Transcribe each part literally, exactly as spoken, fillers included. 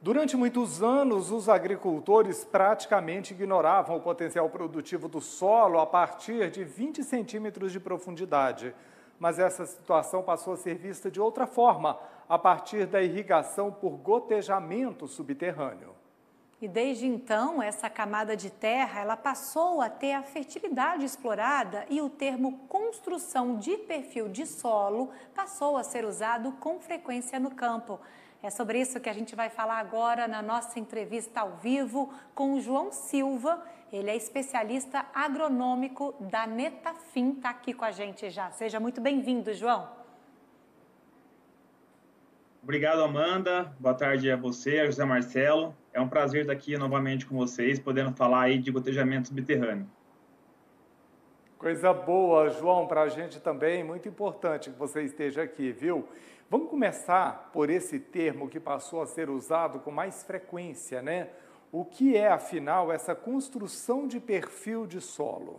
Durante muitos anos, os agricultores praticamente ignoravam o potencial produtivo do solo a partir de vinte centímetros de profundidade. Mas essa situação passou a ser vista de outra forma, a partir da irrigação por gotejamento subterrâneo. E desde então, essa camada de terra ela passou a ter a fertilidade explorada e o termo construção de perfil de solo passou a ser usado com frequência no campo. É sobre isso que a gente vai falar agora na nossa entrevista ao vivo com o João Silva. Ele é especialista agronômico da Netafim, está aqui com a gente já. Seja muito bem-vindo, João. Obrigado, Amanda. Boa tarde a você, a José Marcelo. É um prazer estar aqui novamente com vocês, podendo falar aí de gotejamento subterrâneo. Coisa boa, João, para a gente também, muito importante que você esteja aqui, viu? Vamos começar por esse termo que passou a ser usado com mais frequência, né? O que é, afinal, essa construção de perfil de solo?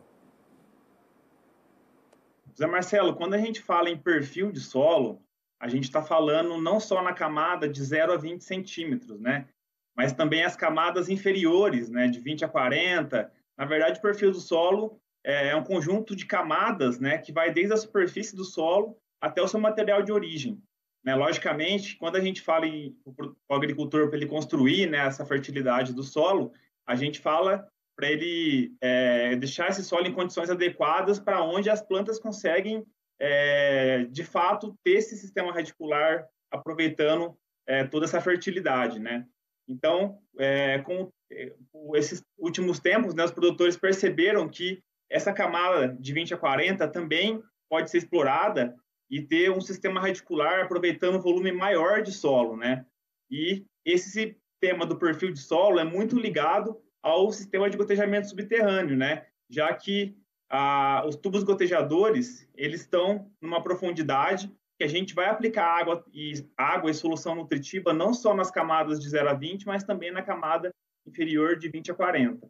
José Marcelo, quando a gente fala em perfil de solo, a gente está falando não só na camada de zero a vinte centímetros, né? Mas também as camadas inferiores, né? De vinte a quarenta. Na verdade, o perfil do solo é um conjunto de camadas, né? Que vai desde a superfície do solo até o seu material de origem. Né, logicamente, quando a gente fala em o agricultor para ele construir, né, essa fertilidade do solo, a gente fala para ele é, deixar esse solo em condições adequadas para onde as plantas conseguem, é, de fato, ter esse sistema radicular aproveitando é, toda essa fertilidade. Né? Então, é, com esses últimos tempos, né, os produtores perceberam que essa camada de vinte a quarenta também pode ser explorada e ter um sistema radicular aproveitando um volume maior de solo, né? E esse sistema do perfil de solo é muito ligado ao sistema de gotejamento subterrâneo, né? Já que ah, os tubos gotejadores, eles estão numa profundidade que a gente vai aplicar água e, água e solução nutritiva não só nas camadas de zero a vinte, mas também na camada inferior de vinte a quarenta.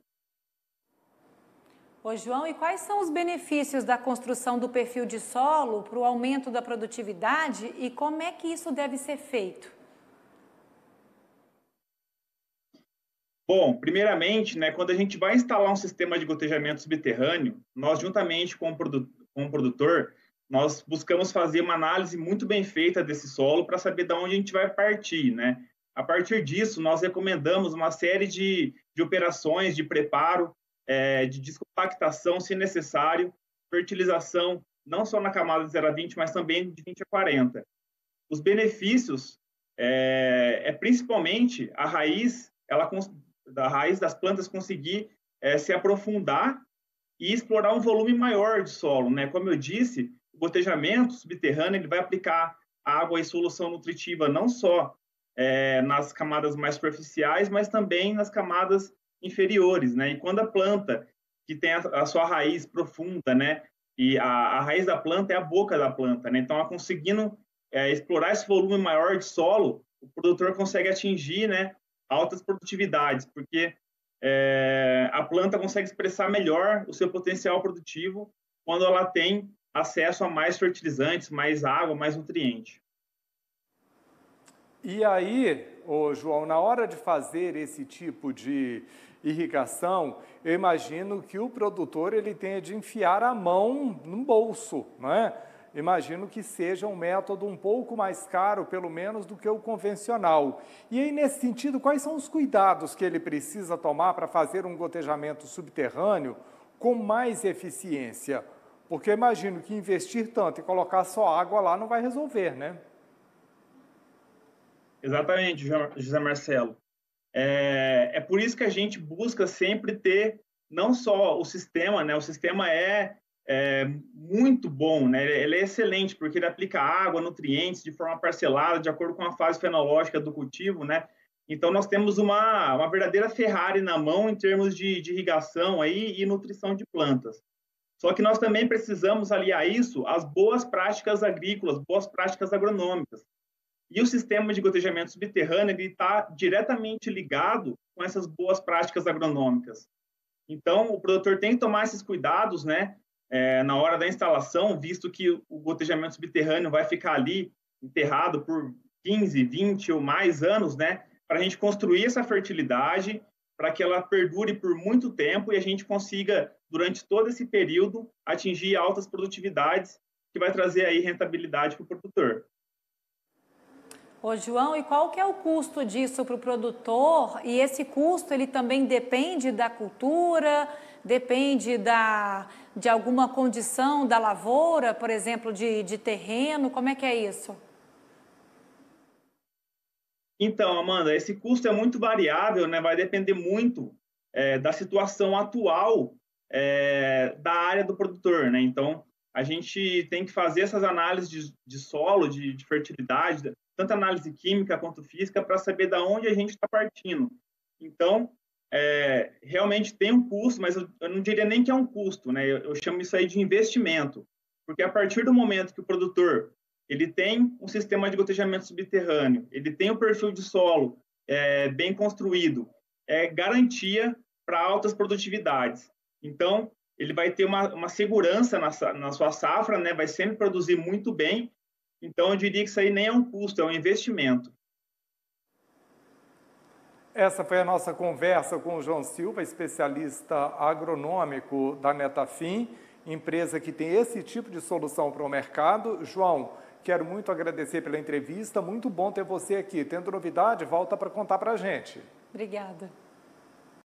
Ô, João, e quais são os benefícios da construção do perfil de solo para o aumento da produtividade e como é que isso deve ser feito? Bom, primeiramente, né, quando a gente vai instalar um sistema de gotejamento subterrâneo, nós, juntamente com o, produ com o produtor, nós buscamos fazer uma análise muito bem feita desse solo para saber de onde a gente vai partir, né? A partir disso, nós recomendamos uma série de, de operações de preparo, É, de descompactação, se necessário, fertilização, não só na camada de zero a vinte, mas também de vinte a quarenta. Os benefícios é, é principalmente a raiz, ela, da raiz das plantas conseguir é, se aprofundar e explorar um volume maior de solo. Né? Como eu disse, o gotejamento subterrâneo ele vai aplicar água e solução nutritiva não só é, nas camadas mais superficiais, mas também nas camadas inferiores, né? E quando a planta que tem a, a sua raiz profunda, né? E a, a raiz da planta é a boca da planta, né? Então, ela conseguindo é, explorar esse volume maior de solo, o produtor consegue atingir, né? Altas produtividades, porque é, a planta consegue expressar melhor o seu potencial produtivo quando ela tem acesso a mais fertilizantes, mais água, mais nutriente. E aí, ô João, na hora de fazer esse tipo de irrigação, eu imagino que o produtor ele tenha de enfiar a mão no bolso, não é? Imagino que seja um método um pouco mais caro, pelo menos, do que o convencional. E aí, nesse sentido, quais são os cuidados que ele precisa tomar para fazer um gotejamento subterrâneo com mais eficiência? Porque eu imagino que investir tanto e colocar só água lá não vai resolver, né? Exatamente, José Marcelo. É, é por isso que a gente busca sempre ter não só o sistema, né? O sistema é, é muito bom, né? Ele é excelente porque ele aplica água, nutrientes de forma parcelada, de acordo com a fase fenológica do cultivo, né? Então, nós temos uma, uma verdadeira Ferrari na mão em termos de, de irrigação aí e nutrição de plantas. Só que nós também precisamos aliar isso às boas práticas agrícolas, boas práticas agronômicas. E o sistema de gotejamento subterrâneo está diretamente ligado com essas boas práticas agronômicas. Então, o produtor tem que tomar esses cuidados, né, é, na hora da instalação, visto que o gotejamento subterrâneo vai ficar ali enterrado por quinze, vinte ou mais anos, né, para a gente construir essa fertilidade, para que ela perdure por muito tempo e a gente consiga, durante todo esse período, atingir altas produtividades, que vai trazer aí rentabilidade para o produtor. Ô, João, e qual que é o custo disso para o produtor? E esse custo, ele também depende da cultura, depende da, de alguma condição da lavoura, por exemplo, de, de terreno, como é que é isso? Então, Amanda, esse custo é muito variável, né? Vai depender muito é, da situação atual é, da área do produtor, né? Então, a gente tem que fazer essas análises de, de solo, de, de fertilidade, tanto análise química quanto física, para saber de onde a gente está partindo. Então, é, realmente tem um custo, mas eu, eu não diria nem que é um custo, né? Eu, eu chamo isso aí de investimento, porque a partir do momento que o produtor ele tem um sistema de gotejamento subterrâneo, ele tem um perfil de solo é, bem construído, é garantia para altas produtividades. Então, ele vai ter uma, uma segurança na, na sua safra, né? Vai sempre produzir muito bem. Então, eu diria que isso aí nem é um custo, é um investimento. Essa foi a nossa conversa com o João Silva, especialista agronômico da Netafim, empresa que tem esse tipo de solução para o mercado. João, quero muito agradecer pela entrevista, muito bom ter você aqui. Tendo novidade, volta para contar para a gente. Obrigada.